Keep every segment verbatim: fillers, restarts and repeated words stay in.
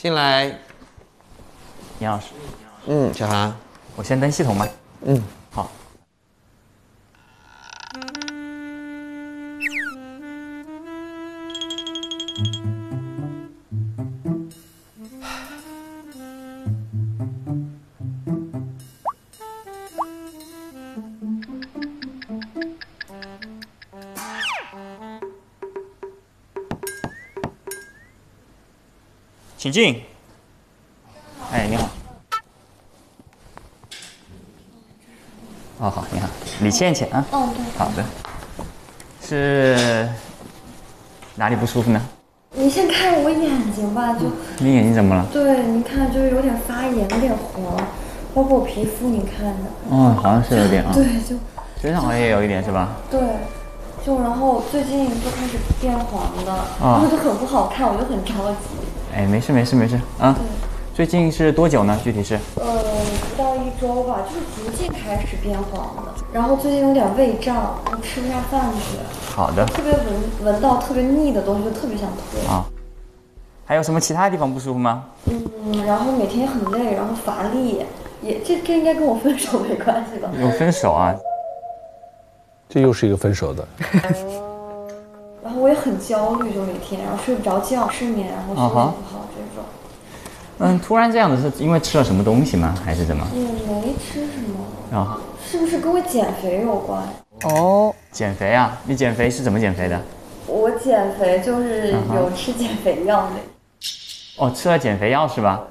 进来。 杨老师， 嗯，小韩， 我先登系统吧。 嗯， 好。请进。哎，你好。哦，好，你好，李倩倩啊。 哦，对。 好的。是哪里不舒服呢？ 你先看我眼睛吧，就。 你眼睛怎么了？ 对，你看就是有点发炎，有点黄，包括我皮肤，你看的。 哦，好像是有点啊。 对，就。 身上好像也有一点是吧？ 对。就然后最近就开始变黄的，然后就很不好看，我就很着急。 哎，没事没事没事啊。最近是多久呢？具体是？ 呃，不到一周吧，就是逐渐开始变黄的。然后最近有点胃胀，我吃不下饭去。 好的。 特别闻闻到特别腻的东西，就特别想吐。 啊。还有什么其他地方不舒服吗？ 嗯，然后每天很累，然后乏力，也这这应该跟我分手没关系吧？ 有分手啊？ 这又是一个分手的。 然后我也很焦虑，就每天，然后睡不着觉，失眠，然后休息不好这种。 嗯，突然这样子是因为吃了什么东西吗？还是怎么？ 也没吃什么。 啊。 是不是跟我减肥有关？ 哦，减肥啊？你减肥是怎么减肥的？ 我减肥就是有吃减肥药的。 哦，吃了减肥药是吧？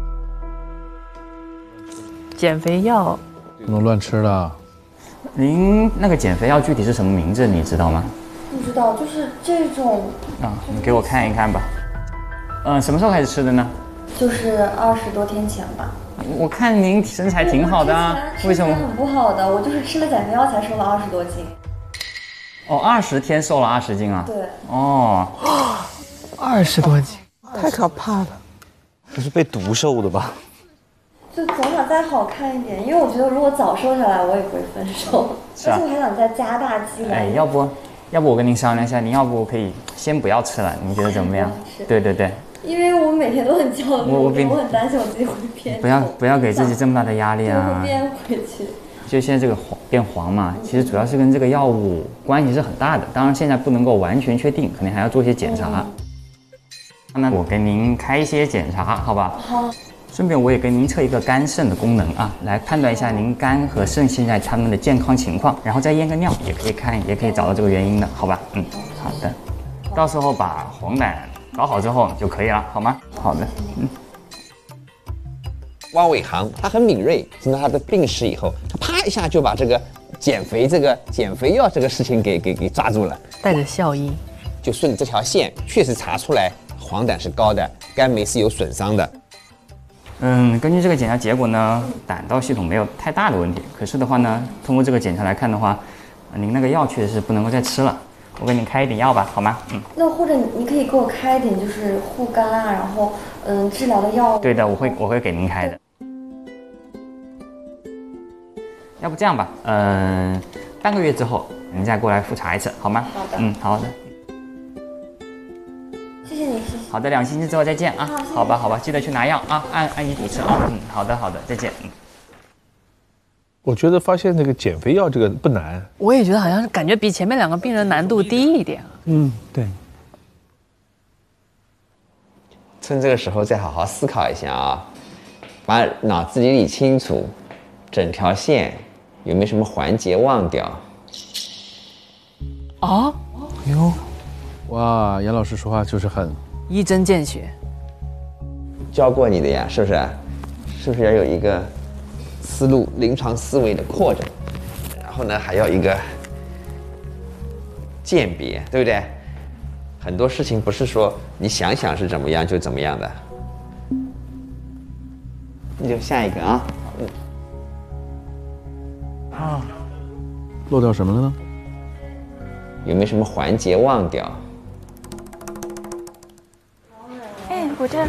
减肥药不能乱吃的。 您那个减肥药具体是什么名字？你知道吗？ 不知道，就是这种。 啊，你给我看一看吧。嗯，什么时候开始吃的呢？ 就是二十多天前吧。 我看您身材挺好的啊，为什么？ 很不好的，我就是吃了减肥药才瘦了二十多斤。 哦，二十天瘦了二十斤啊？ 对。 哦， 二十多斤， 太可怕了。不是被毒瘦的吧？ 就总想再好看一点，因为我觉得如果早瘦下来，我也会分手。 是啊。 而且我还想再加大肌肉。 哎，要不，要不我跟您商量一下，您要不可以先不要吃了，您觉得怎么样？对对对。 因为我每天都很焦虑，我我很担心我自己会变。 不要不要给自己这么大的压力啊！ 会变回去。 就现在这个黄变黄嘛，其实主要是跟这个药物关系是很大的。当然现在不能够完全确定，肯定还要做一些检查。那我给您开一些检查，好吧？ 好。 顺便我也给您测一个肝肾的功能啊，来判断一下您肝和肾现在他们的健康情况，然后再验个尿，也可以看，也可以找到这个原因的，好吧？嗯，好的。到时候把黄疸搞好之后就可以了，好吗？好的，嗯。 汪伟航他很敏锐，听到他的病史以后，他啪一下就把这个减肥这个减肥药这个事情给给给抓住了， 带着笑意， 就顺着这条线，确实查出来黄疸是高的，肝酶是有损伤的。 嗯，根据这个检查结果呢，胆道系统没有太大的问题。可是的话呢，通过这个检查来看的话，您那个药确实是不能够再吃了。我给您开一点药吧，好吗？嗯。 那或者你可以给我开一点，就是护肝啊，然后嗯治疗的药物。 对的，我会我会给您开的。要不这样吧，嗯、呃，半个月之后您再过来复查一次，好吗？ 好的。 嗯，好的。 谢谢你，谢谢。 好的，两星期之后再见啊。 好， 好吧，好吧，记得去拿药啊，按按医嘱吃啊。嗯，好的，好的，再见。嗯。 我觉得发现那个减肥药这个不难， 我也觉得好像是感觉比前面两个病人难度低一点。 嗯，对。 趁这个时候再好好思考一下啊，把脑子里理清楚，整条线有没有什么环节忘掉。 哦， 哟，哇，杨老师说话就是很一针见血。 教过你的呀，是不是？是不是要有一个思路、临床思维的扩展，然后呢，还要一个鉴别，对不对？很多事情不是说你想想是怎么样就怎么样的。那就下一个啊。嗯。 啊，漏掉什么了呢？ 有没有什么环节忘掉？ 哎，我这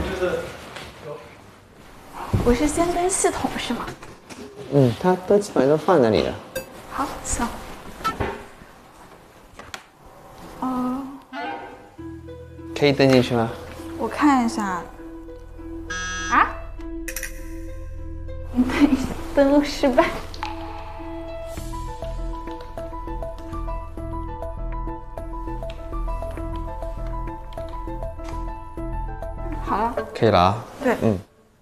我是先登系统是吗？ 嗯，它都基本上都放那里了。 好，行。哦。 可以登进去吗？ 我看一下。 登录失败。好了， 可以了啊。 对， 嗯。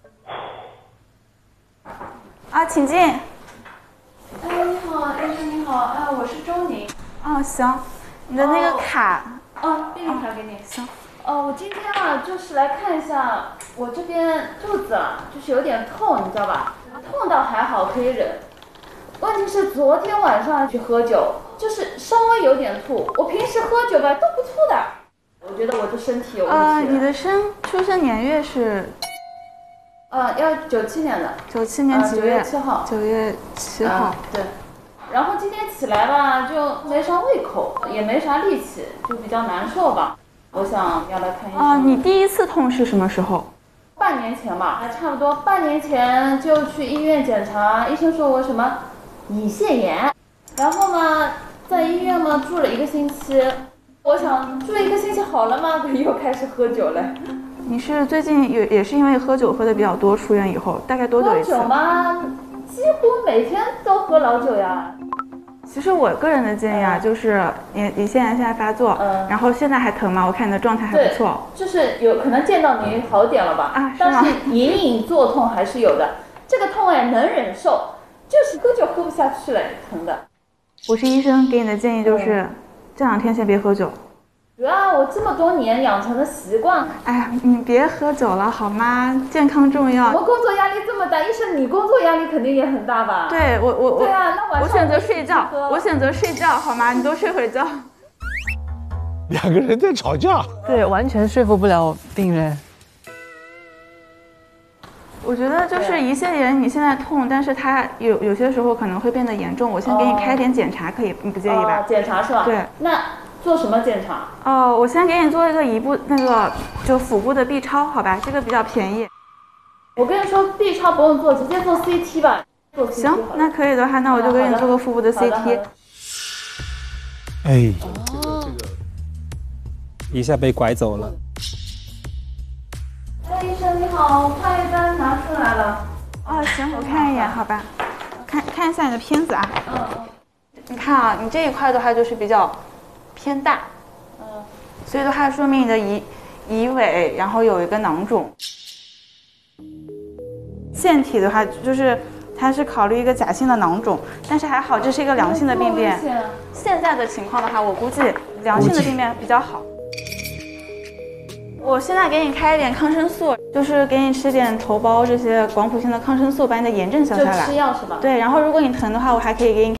啊，请进。 哎，你好，医生你好，啊，我是周宁。 哦，行，你的那个卡。 哦，病历卡给你。 行。 哦，我今天啊，就是来看一下我这边肚子啊，就是有点痛，你知道吧？痛倒还好，可以忍。问题是昨天晚上去喝酒，就是稍微有点吐。我平时喝酒吧都不吐的。我觉得我这身体有问题。 呃，你的生出生年月是？ 呃，要九七年的。 九七年几月？ 九月七号。 九月七号。 对。然后今天起来吧，就没啥胃口，也没啥力气，就比较难受吧。我想要来看医生。 哦，你第一次痛是什么时候？ 半年前吧，还差不多半年前就去医院检查，医生说我什么胰腺炎，然后嘛，在医院嘛住了一个星期。我想住一个星期好了嘛，又开始喝酒了。 你是最近也也是因为喝酒喝的比较多，出院以后大概多久一次？ 喝酒嘛，几乎每天都喝老酒呀。 其实我个人的建议啊，嗯、就是你你现在现在发作，嗯，然后现在还疼吗？我看你的状态还不错， 就是有可能见到你好点了吧？ 啊，是但是隐隐作痛还是有的。这个痛哎能忍受，就是喝酒喝不下去了，疼的。 我是医生，给你的建议就是、嗯、这两天先别喝酒。 主要我这么多年养成的习惯。 哎呀，你别喝酒了好吗？健康重要。 我们工作压力这么大，医生你工作压力肯定也很大吧？ 对我我我。 对啊，那晚上我选择睡觉，我选择睡觉好吗？你多睡会儿觉。 两个人在吵架。 对，完全说服不了病人。 我觉得就是胰腺炎，你现在痛，但是它有有些时候可能会变得严重。我先给你开点检查，可以？你不介意吧？ 哦、检查是吧？ 对。 那。做什么检查？ 哦，我先给你做一个胰部那个就腹部的 B 超，好吧，这个比较便宜。 我跟你说 ，B 超不用做，直接做 C T 吧。做 C T 行，那可以的话，那我就给你做个腹部的 C T。 哎， 哦， 这个一下被拐走了。 哎，医生你好，化验单拿出来了。 哦，行，我看一眼，好吧，看看一下你的片子啊。嗯。你看啊，你这一块的话就是比较偏大，嗯，所以的话说明你的胰胰尾，然后有一个囊肿。腺体的话，就是它是考虑一个假性的囊肿，但是还好这是一个良性的病变。现在的情况的话，我估计良性的病变比较好。我现在给你开一点抗生素，就是给你吃点头孢这些广谱性的抗生素，把你的炎症消下来。 就吃药是吧？ 对，然后如果你疼的话，我还可以给你。